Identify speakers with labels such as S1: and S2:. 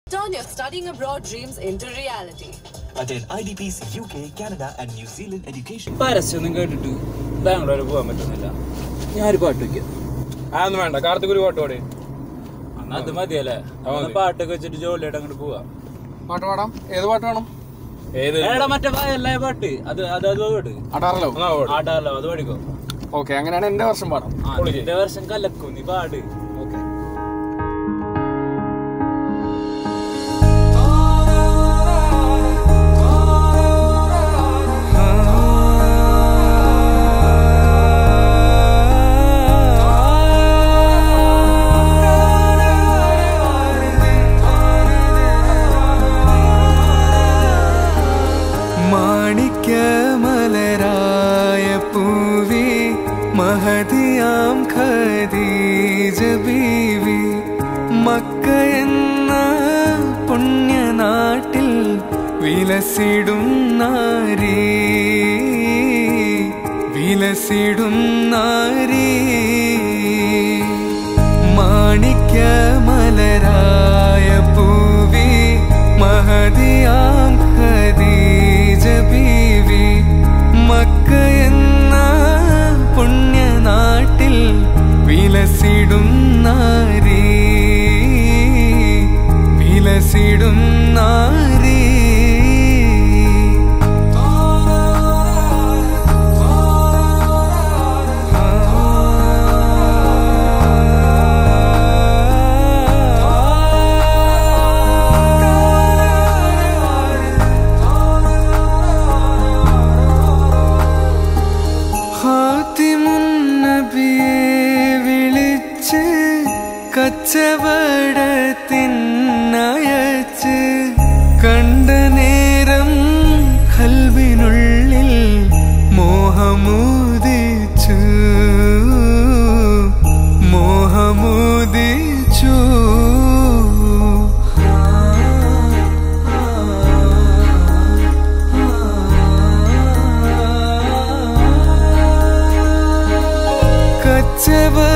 S1: Turn your studying abroad dreams into reality.
S2: Attend IDP's UK, Canada and New Zealand education.
S3: പരസ്യമൊന്നും കേട്ടിട്ട് ബാംഗ്ലൂർ പോകാൻ പറ്റുന്നില്ല. ഞാനൊരു പാട്ട് വയ്ക്കാം.
S4: അതൊന്നും വേണ്ട, കാർത്തിക് ഒരു പാട്ട് പാടേ.
S3: അത് മതിയല്ലേ? പാട്ടൊക്കെ വെച്ചിട്ട് ജോലിയായിട്ട് അങ്ങോട്ട് പോവാം.
S4: പാട്ട് പാടാം. ഏത് പാട്ട് വേണം?
S3: മറ്റേ എല്ലാ പാട്ട് അത് പാട്ട്
S4: അടാറല്ലോ
S3: അത് പാടിക്കോ.
S4: ഓക്കെ, അങ്ങനെയാണ് എന്റെ വർഷം പാടാം.
S3: എന്റെ വർഷം കലക്കും, നീ പാട്. ഓക്കെ.
S5: മാണിക്യ മലരായ പൂവി മഹദിയാം ഖദീജ ബീവി മക്ക എന്ന പുണ്യനാട്ടിൽ വിലസിടും നാരി മാണിക്യ മലരായ പൂവി മഹദിയാം ഖദീജ ബീവി മക്ക എന്ന പുണ്യനാട്ടിൽ വിലസിടും നാരി കച്ചവടത്തിനയച്ച് കണ്ട നേരം ഖൽബിനുള്ളിൽ മോഹമുദിച്ചു കച്ചവട